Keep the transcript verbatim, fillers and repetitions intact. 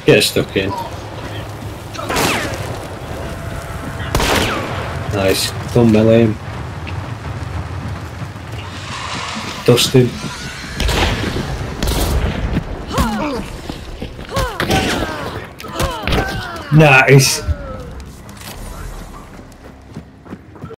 Get stuck in. Nice. Don't melee him. Dust him. Nice.